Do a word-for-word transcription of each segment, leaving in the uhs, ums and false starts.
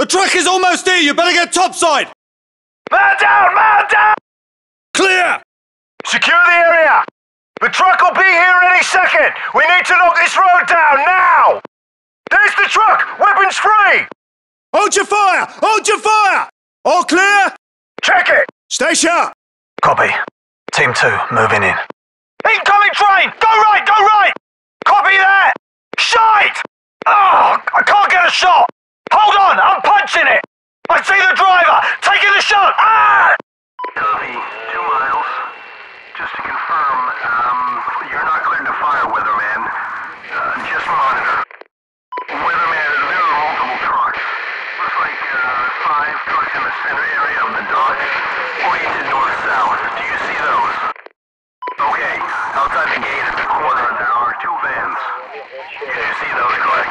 truck is almost here. You better get topside. Man down! Man down! Clear. Secure the area. The truck will be here any second. We need to knock this road down now. There's the truck. Weapons free. Hold your fire. Hold your fire. All clear? Check it. Stay sharp. Copy. Team two, moving in. Incoming train! Go right, go right! Copy that! Shite! Oh, I can't get a shot! Hold on, I'm punching it! I see the driver! Taking the shot! Ah! Copy, two miles. Just to confirm, um, you're not cleared to fire, Weatherman. Uh, just monitor. Weatherman, there are multiple trucks. Looks like, uh, five trucks in the center area of the dock, oriented north-south. Do you see those? Okay, outside the gate at the corner, there are two vans. You do see those, correct?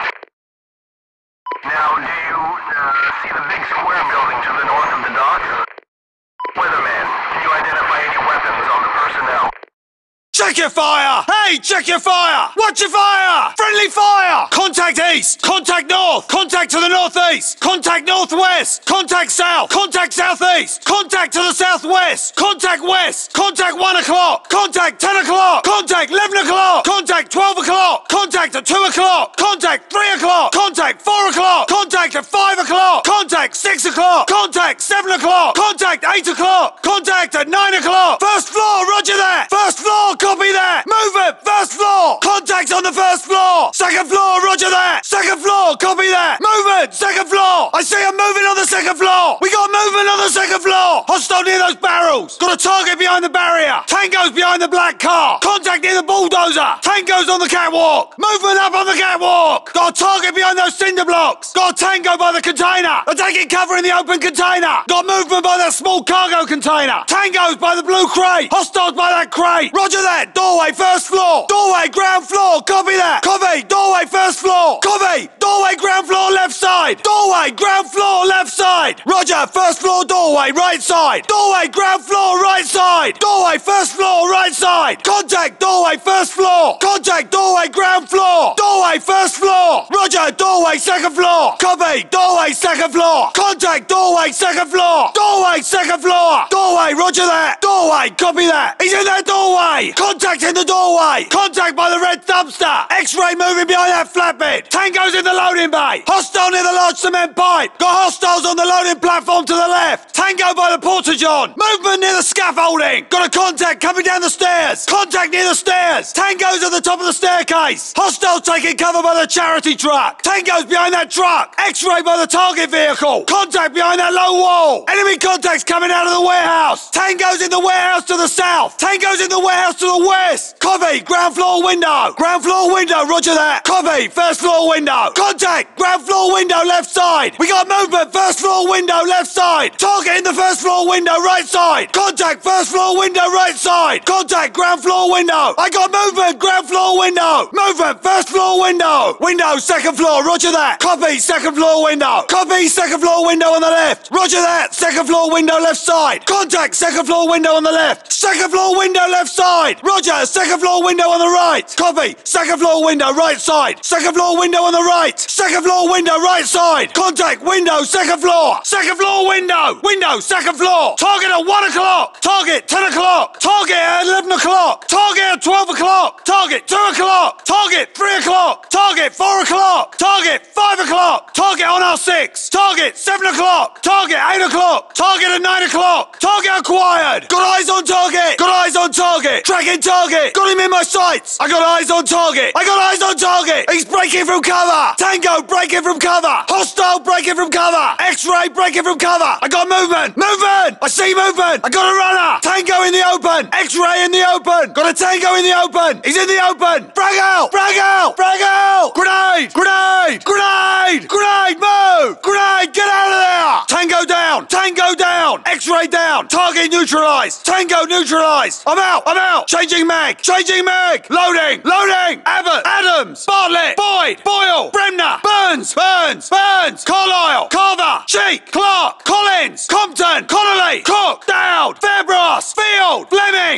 Now, do you, uh, see the big square building to the north of the docks? Weatherman, can you identify any weapons on the personnel? Check your fire! Hey, check your fire! Watch your fire! Friendly fire! Contact east! Contact north! Contact to the northeast! Contact northwest! Contact south! Contact southeast! Contact to the southwest! Contact west! Contact one o'clock! Contact ten o'clock! Contact eleven o'clock! Contact twelve o'clock! Contact at two o'clock! Contact three o'clock! Contact four o'clock! Contact at five o'clock! Contact six o'clock! Contact seven o'clock! Contact eight o'clock! Contact at nine o'clock! First floor, roger that! First floor, copy that! Move it! First floor! Contact on the first floor! Second floor, roger that! Second floor, copy that! Movement! Second floor! I see them moving on the second floor! We got movement on the second floor! Hostile near those barrels! Got a target behind the barrier! Tango's behind the black car! Contact near the bulldozer! Tango's on the catwalk! Movement up on the catwalk! Got a target behind those cinder blocks! Got a tango by the container! They're taking cover in the open container! Got movement by that small cargo container! Tango's by the blue crate! Hostiles by that crate! Roger that! Doorway, first floor! Doorway, ground floor! Copy that! Copy! Doorway, first floor! Copy! Doorway, ground floor, left side! Doorway, ground floor, left side! Roger, first floor doorway, right side! Doorway, ground floor, right side! Doorway, first floor, right side! Contact, doorway, first floor! Contact, doorway, ground floor! Doorway, first floor! Roger, doorway, second floor! Copy! Doorway, second floor! Contact, doorway, second floor! Doorway, second floor! Doorway, roger that! Doorway, copy that! He's in that doorway! Contact in the doorway! Contact by the red dumpster! X-ray moving behind that flatbed! Tango's in the loading bay! Hostile near the large cement pipe! Got hostiles on the loading platform to the left! Tango by the porta-john! Movement near the scaffolding! Got a contact coming down the stairs! Contact near the stairs! Tango's at the top of the staircase! Hostiles taking cover by the charity truck! Tango's behind that truck! X-ray by the target vehicle! Contact behind that low wall! Enemy contacts coming out of the warehouse! Tango's in the warehouse to the south! Tango's in the warehouse to the west! Copy! Ground floor window! Ground floor window, roger that! Copy! First floor window! Contact! Ground floor window, left side! We got movement! First floor window, left side! Target in the first floor window, right side! Contact! First floor window, right side! Contact! Ground floor window! I got movement! Ground floor window! Movement! First floor window! Window, second floor, roger that! Copy! Second floor window! Copy! Second floor window on the left! Roger that! Second floor window, left side! Contact! Second floor window on the left! Second floor window, left side! Roger! Second floor window on the right! Copy! Second floor window, right side! Second floor window on the right! Second floor window, right side! Contact! Window, second floor! Second floor window! Window, second floor! Target at one o'clock! Target ten o'clock! Target at eleven o'clock! Target at twelve o'clock! Target two o'clock! Target three o'clock! Target four o'clock! Target five o'clock! Target on R six! Target seven o'clock! Target eight o'clock! Target at nine o'clock! Target acquired! Got eyes on target! Got eyes on target! Tracking target! Got him in my sights! I got eyes on target! I got eyes on target! He's breaking from cover! Tango breaking from cover! Hostile breaking from cover! X-ray breaking from cover! I got movement! Movement! I see movement! I got a runner! Tango in the open! X-ray in the open! Got a tango in the open! He's in the open! Frag out! Frag out! Frag out! Grenade! Grenade! Grenade! Grenade! Move! Grenade! Get out of there! Tango down! Tango down! X-ray down! Target neutralized! Tango neutralized! I'm out! I'm out! Changing mag! Changing mag! Loading! Loading! Abbott! Adams! Bartlett! Boyd! Boyle! Bremner! Burns! Burns! Burns! Carlisle! Carver! Cheek! Clark! Collins! Compton! Connolly! Cook! Dowd! Fairbrass! Field! Fleming! Fletcher!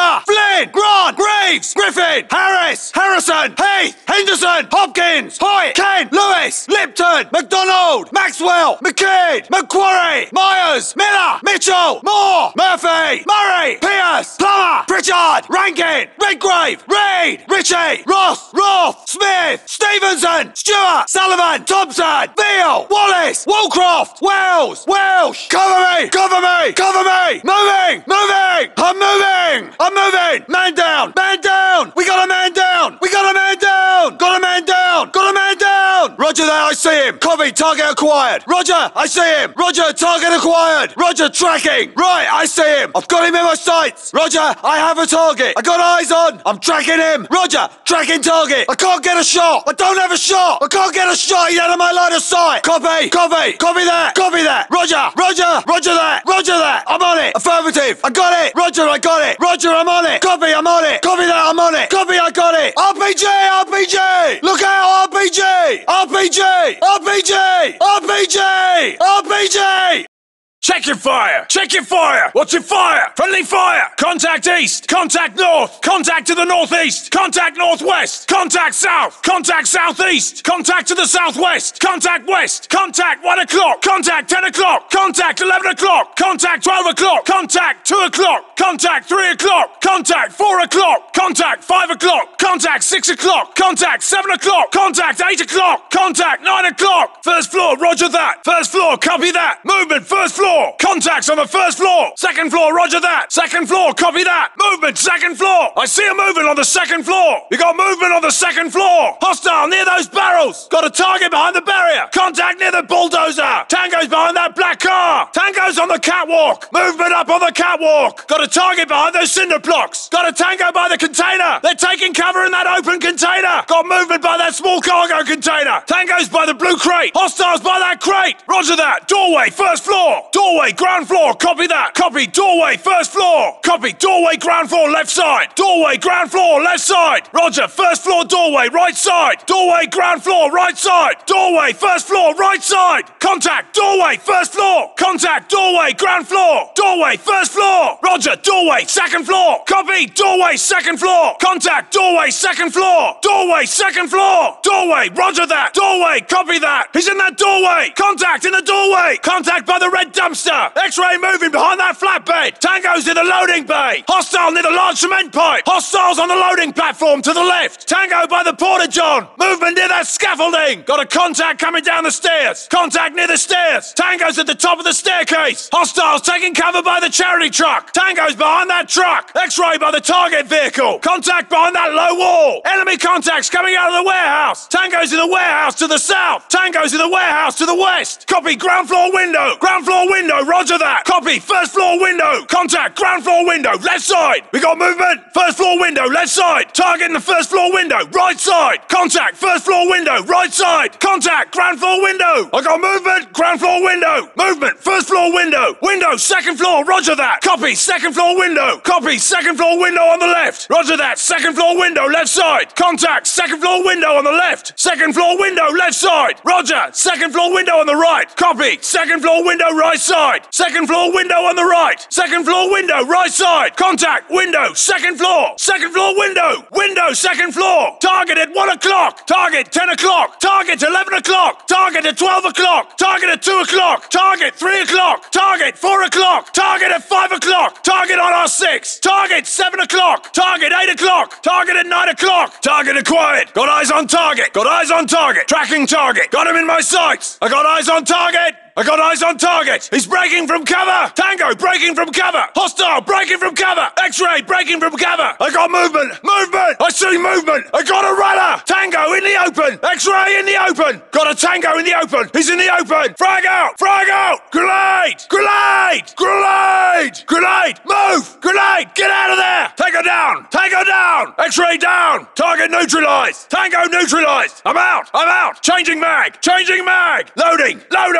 Fire! Flynn! Grant! Greaves! Griffin! Harris! Harrison! Heath! Henderson! Hopkins! Hoyt! Kent! Lewis! Lipton! McDonald! Maxwell! McKeed! Macquarie! Myers! Miller! Mitchell! Moore! Murphy! Murray! Pierce! Plummer! Pritchard! Rankin! Redgrave! Reid! Ritchie! Ross! Roth! Smith! Stevenson! Stewart! Sullivan! Thompson! Veal! Wallace! Walcroft! Wells! Welsh! Cover me! Cover me! Cover me! Moving! Moving! I'm moving! I'm moving! Man down! Man down! We got a man down! We got a man down! Got a man down! Got a man down! Roger that, I see him! Copy, target acquired! Roger, I see him! Roger, target acquired! Roger, tracking! Right, I see him! I've got him in my sights! Roger, I have a target! I got eyes on! I'm tracking him! Roger, tracking target! I can't get a shot! I don't have a shot! I can't get a shot! He's out of my line of sight! Copy! Copy! Copy that! Copy that! Roger! Roger! Roger that! Roger that! I'm on it! Affirmative! I got it! Roger, I got it! Roger, I'm on it! Copy, I'm on it! Copy that, I'm on it! Copy, I got it! R P G! R P G! Look out, R P G! R P G! R P G! R P G! R P G! Check your fire! Check your fire! What's your fire? Friendly fire! Contact east! Contact north! Contact to the northeast! Contact northwest! Contact south! Contact southeast! Contact to the southwest! Contact west! Contact one o'clock! Contact ten o'clock! Contact eleven o'clock! Contact twelve o'clock! Contact two o'clock! Contact three o'clock! Contact four o'clock! Contact five o'clock! Contact six o'clock! Contact seven o'clock! Contact eight o'clock! Contact nine o'clock! First floor, roger that! First floor, copy that! Movement, first floor! Contacts on the first floor! Second floor, roger that! Second floor, copy that! Movement, second floor! I see a movement on the second floor! We got movement on the second floor! Hostile near those barrels! Got a target behind the barrier! Contact near the bulldozer! Tango's behind that black car! Tango's on the catwalk! Movement up on the catwalk! Got a target behind those cinder blocks! Got a tango by the container! They're taking cover in that open container! Got movement by that small cargo container! Tango's by the blue crate! Hostiles by that crate! Roger that! Doorway, first floor! Doorway, ground floor, copy that! Copy, doorway, first floor! Copy, doorway, ground floor, left side! Doorway, ground floor, left side! Roger, first floor, doorway, right side! Doorway, ground floor, right side! Doorway, first floor, right side! Contact, doorway, first floor! Contact, doorway, ground floor! Doorway, first floor! Roger, doorway, second floor! Copy, doorway, second floor! Contact, doorway, second floor! Doorway, second floor! Doorway, roger that! Doorway, copy that! He's in that doorway! Contact in the doorway! Contact by the red dumpster! X-ray moving behind that flatbed! Tango's in the loading bay! Hostile near the large cement pipe! Hostiles on the loading platform to the left! Tango by the porta-john! Movement near that scaffolding! Got a contact coming down the stairs! Contact near the stairs! Tango's at the top of the staircase! Hostiles taking cover by the charity truck! Tango's behind that truck! X-ray by the target vehicle! Contact behind that low wall! Enemy contacts coming out of the warehouse! Tango's in the warehouse to the south! Tango's in the warehouse to the west! Copy, ground floor window! Ground floor window, roger that! Copy, first floor window! Contact, ground floor window, left side! We got movement! First floor window, left side! Target in the first floor window, right side! Contact, first floor window, right side! Contact, ground floor window! I got movement! Ground floor window! Movement, first floor window! Window, second floor, roger that! Copy, second floor window! Copy, second floor window on the left! Roger that, second floor window, left side! Contact, second floor window on the left! Second floor window, left side! Roger, second floor window on the right! Copy, second floor window, right side! Second floor window on the right! Second floor window, right side! Contact, window, second floor! Second floor window! Window, second floor! Target at one o'clock! Target ten o'clock! Target eleven o'clock! Target at twelve o'clock! Target at two o'clock! Target three o'clock! Target four o'clock! Target at five o'clock! Target on R six! Target seven o'clock! Target eight o'clock! Target at nine o'clock! Target acquired! Got eyes on target! Got eyes on target! Tracking target! Got him in my sights! I got eyes on target! I got eyes on target! He's breaking from cover! Tango breaking from cover! Hostile breaking from cover! X-ray breaking from cover! I got movement! Movement! I see movement! I got a runner! Tango in the open! X-ray in the open! Got a tango in the open! He's in the open! Frag out! Frag out! Grenade! Grenade! Grenade! Grenade! Move! Grenade! Get out of there! Take her down! Take her down! X-ray down! Target neutralized! Tango neutralized! I'm out! I'm out! Changing mag! Changing mag! Loading! Loading! Out!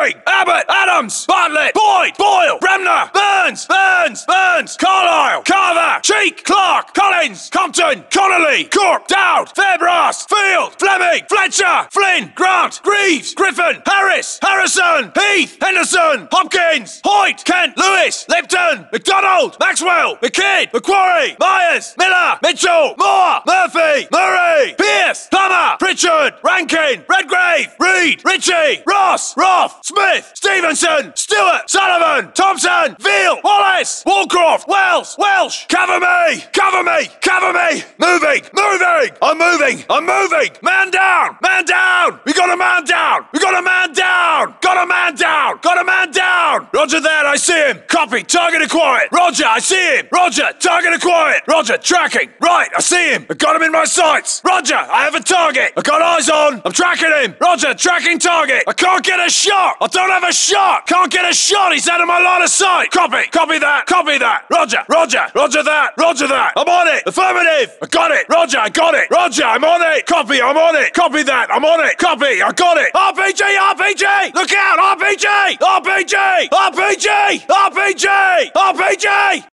Abbott, Adams, Bartlett, Boyd, Boyle, Bremner, Burns, Burns, Burns, Carlisle, Carver, Cheek, Clark, Collins, Compton, Connolly, Cork, Dowd, Fairbrass, Field, Fleming, Fletcher, Flynn, Grant, Greaves, Griffin, Harris, Harrison, Heath, Henderson, Hopkins, Hoyt, Kent, Lewis, Lipton, McDonald, Maxwell, McKidd, Macquarie, Myers, Miller, Mitchell, Moore, Murphy, Murray, Pierce, Plummer, Pritchard, Rankin, Redgrave, Reed, Ritchie, Ross, Roth, Smith, Stevenson, Stewart, Sullivan, Thompson, Veal, Wallace, Walcroft, Wells, Welsh, cover me, cover me, cover me, moving, moving, I'm moving, I'm moving, man down, man down, we got a man down, we got a man down, got a man down, got a man down, roger that, I see him, copy, target acquired, roger, I see him, roger, target acquired, roger, tracking, right, I see him, I got him in my sights, roger, I have a target, I got eyes on, I'm tracking him, roger, tracking target, I can't get a shot, I don't have a shot, can't get a shot, he's out of my line of sight, copy, copy that, copy that, roger, roger, roger that, roger that, I'm on it, affirmative, I got it, roger, I got it, roger, I'm on it, copy, I'm on it, copy that, I'm on it, copy, I got it, R P G, R P G, look out, R P G, R P G, R P G, R P G, R P G.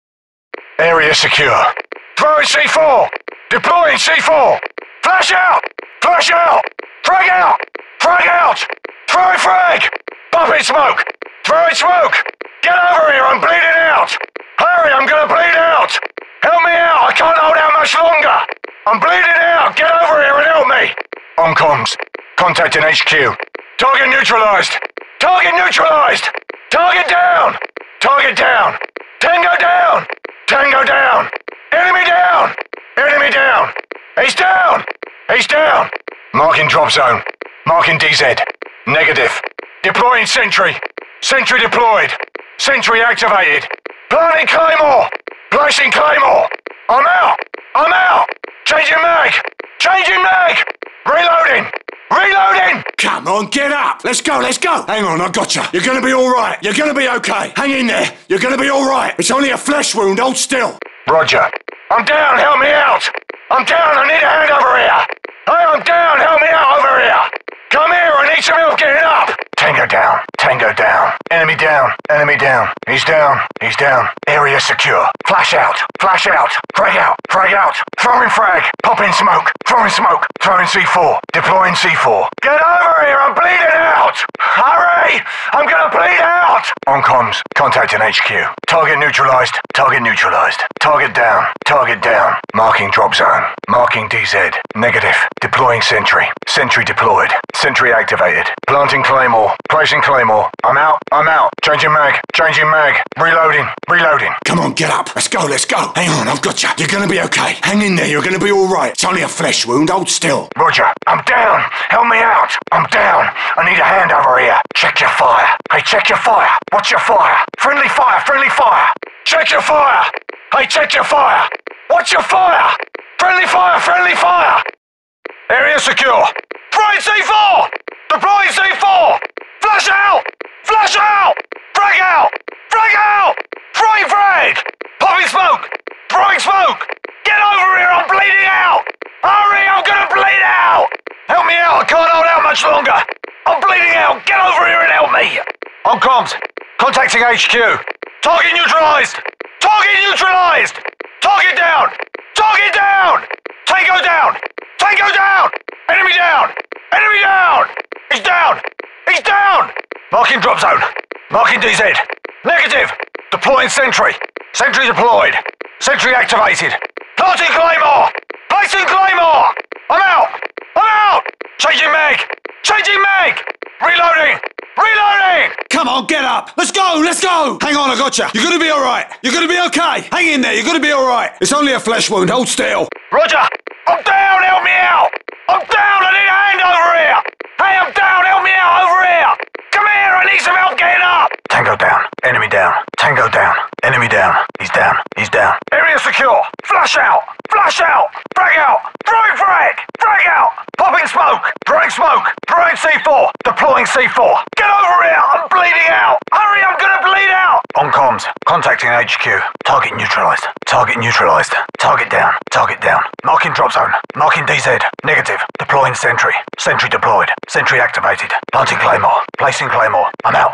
Area secure. Throwing C four. Deploying C four. Flash out. Flash out. Frag out. Frag out. Throwing frag. Bumping smoke. Throwing smoke. Get over here, I'm bleeding out. Hurry, I'm gonna bleed out. Help me out, I can't hold out much longer. I'm bleeding out. Get over here and help me. On comms. Contacting H Q. Target neutralized. Target neutralized. Target down. Target down. Tango down. Tango down. Enemy down. Enemy down. He's down. He's down. Marking drop zone. Marking D Z. Negative. Deploying sentry. Sentry deployed. Sentry activated. Planting Claymore. Placing Claymore. I'm out. I'm out. Changing mag. Changing mag. Reloading. Reloading! Come on, get up! Let's go, let's go! Hang on, I gotcha. You're gonna be alright. You're gonna be okay. Hang in there. You're gonna be alright. It's only a flesh wound. Hold still. Roger. I'm down, help me out! I'm down, I need a hand over here! Hey, I'm down, help me out over here! Come here, I need some help getting up! Tango down, Tango down. Enemy down, enemy down. He's down, he's down. Area secure. Flash out, flash out. Frag out, frag out. Throwing frag. Popping smoke. Throwing smoke. Throwing C four. Deploying C four. Get over here, I'm bleeding out! Hurry! I'm gonna bleed out! On comms, contacting H Q. Target neutralized. Target neutralized. Target down. Target down. Marking drop zone. Marking D Z. Negative. Deploying sentry. Sentry deployed. Sentry activated. Planting Claymore. Placing Claymore. I'm out. I'm out. Changing mag. Changing mag. Reloading. Reloading. Come on, get up. Let's go, let's go. Hang on, I've got you. You're gonna be okay. Hang in there, you're gonna be alright. It's only a flesh wound. Hold still. Roger. I'm down. Help me out. I'm down. I need a hand over here. Check your fire. Hey, check your fire. What's your fire? Friendly fire. Friendly fire. Check your fire. Hey, check your fire. What's your fire? Friendly fire. Friendly fire. Area secure. Deploying C four. Deploying C four. Flash out. Flash out. Frag out. Frag out. Throwing frag. Popping smoke. Throwing smoke. Get over here. I'm bleeding out. Hurry. I'm gonna bleed out. Help me out. I can't hold out much longer. I'm bleeding out. Get over here and help me. On comms. Contacting H Q. Target neutralized. Target neutralized. Target down. Target down. Tango down. Tango down. Enemy down. Enemy down. He's down. He's down. Marking drop zone. Marking D Z. Negative. Deploying sentry. Sentry deployed. Sentry activated. Planting Claymore. Placing Claymore. I'm out. I'm out. Changing mag. Changing mag. Reloading. Reloading. Come on, get up. Let's go, let's go. Hang on, I got you. You're gonna be alright. You're gonna be okay. Hang in there, you're gonna be alright. It's only a flesh wound. Hold still. Roger. I'm down. Help me out. I'm down. I need a hand over here. Hey, I'm down. Help me out over here. Come here. I need some help getting up. Tango down. Enemy down. Tango down. Enemy down. He's down. He's down. Area secure. Flash out. Flash out. Frag out. Throwing frag. Frag out. Popping smoke. Throwing smoke. Throwing C four. Deploying C four. Get over here. I'm bleeding out. Hurry. I'm gonna bleed out. On comms. Contacting H Q. Target neutralized. Target neutralized. Target down. Target down. Marking drop zone. Marking D Z. Negative. Deploying sentry. Sentry deployed. Sentry activated. Planting Claymore. Placing Claymore. I'm out.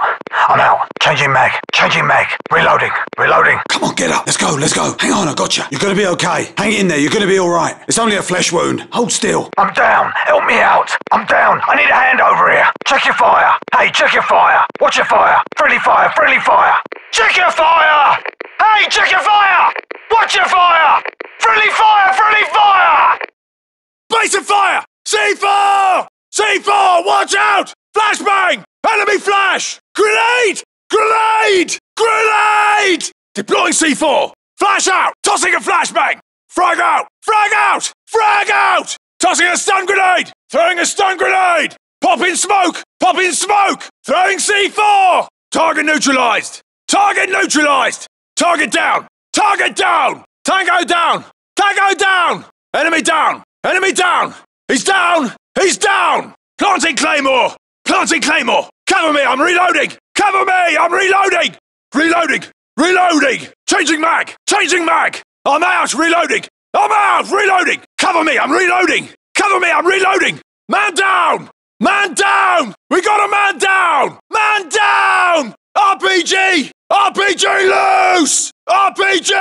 I'm out. Changing mag. Changing mag. Reloading. Reloading. Come on, get up. Let's go, let's go. Hang on, I got you. You're gonna be okay. Hang in there, you're gonna be all right. It's only a flesh wound. Hold still. I'm down. Help me out. I'm down. I need a hand over here. Check your fire. Hey, check your fire. Watch your fire. Friendly fire. Friendly fire. Check your fire. Hey, check your fire. Watch your fire. Friendly fire. Friendly fire. Base of fire! C four! C four, watch out! Flashbang! Enemy flash! Grenade! Grenade! Grenade! Deploying C four! Flash out! Tossing a flashbang! Frag out! Frag out! Frag out! Tossing a stun grenade! Throwing a stun grenade! Popping smoke! Popping smoke! Throwing C four! Target neutralized! Target neutralized! Target down! Target down! Tango down! Tango down! Enemy down! Enemy down! He's down! He's down! Planting Claymore! Planting Claymore! Cover me, I'm reloading! Cover me, I'm reloading! Reloading! Reloading! Changing mag! Changing mag! I'm out, reloading! I'm out, reloading! Cover me, I'm reloading! Cover me, I'm reloading! Man down! Man down! We got a man down! Man down! R P G! R P G loose! R P G!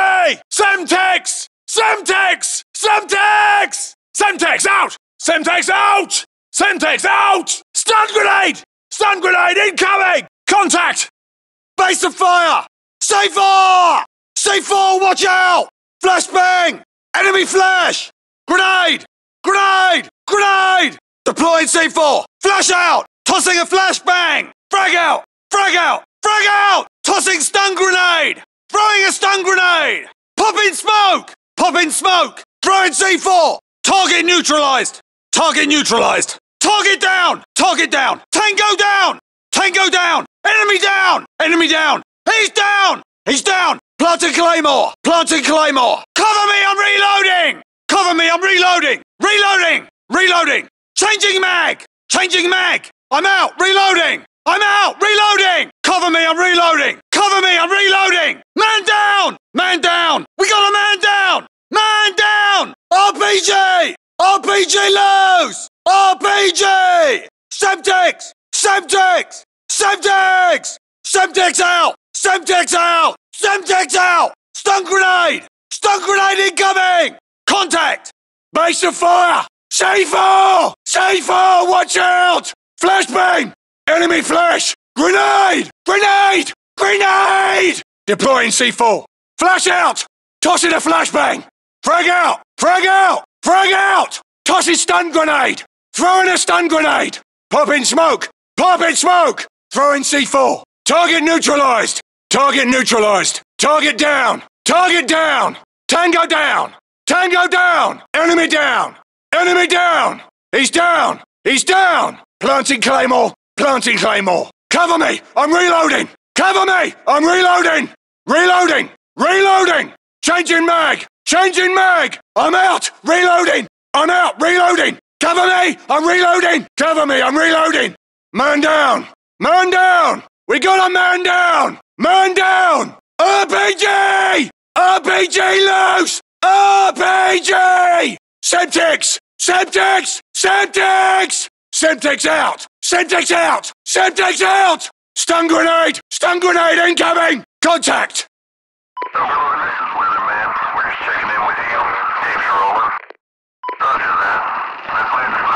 Semtex! Semtex! Semtex! Semtex out! Semtex out! Semtex out! Stun grenade! Stun grenade incoming! Contact! Base of fire! C four! C four, watch out! Flashbang! Enemy flash! Grenade! Grenade! Grenade! Deploying C four! Flash out! Tossing a flashbang! Frag out! Frag out! Frag out! Tossing stun grenade! Throwing a stun grenade! Popping smoke! Popping smoke! Throwing C four! Target neutralized! Target neutralized! Target down! Target down! Tango down! Tango down! Enemy down! Enemy down! He's down! He's down! Planting Claymore! Planting Claymore! Cover me, I'm reloading! Cover me, I'm reloading! Reloading! Reloading! Changing mag! Changing mag! I'm out! Reloading! I'm out! Reloading! Cover me, I'm reloading! Cover me, I'm reloading! Man down! Man down! We got a man down! Man down! R P G! R P G loose! R P G! Semtex! Semtex! Semtex! Semtex out! Semtex out! Semtex out! Stun grenade! Stun grenade incoming! Contact! Base of fire! C four! C four, watch out! Flashbang! Enemy flash! Grenade! Grenade! Grenade! Deploying C four! Flash out! Tossing a flashbang! Frag out! Frag out! Frag out! Tossing stun grenade! Throwing a stun grenade! Popping smoke! Popping smoke! Throwing C four! Target neutralized! Target neutralized! Target down! Target down! Tango down! Tango down! Enemy down! Enemy down! He's down! He's down! Planting Claymore! Planting Claymore! Cover me! I'm reloading! Cover me! I'm reloading! Reloading! Reloading! Changing mag! Changing mag! I'm out! Reloading! I'm out! Reloading! Cover me! I'm reloading! Cover me! I'm reloading! Man down! Man down! We got a man down! Man down! R P G! R P G loose! R P G! Semtex! Semtex! Semtex! Semtex out! Semtex out! Semtex out! Stun grenade! Stun grenade incoming! Contact! Overlord, this is Weatherman. We're just checking in with you. Dave's rolling. Roger that. Let's land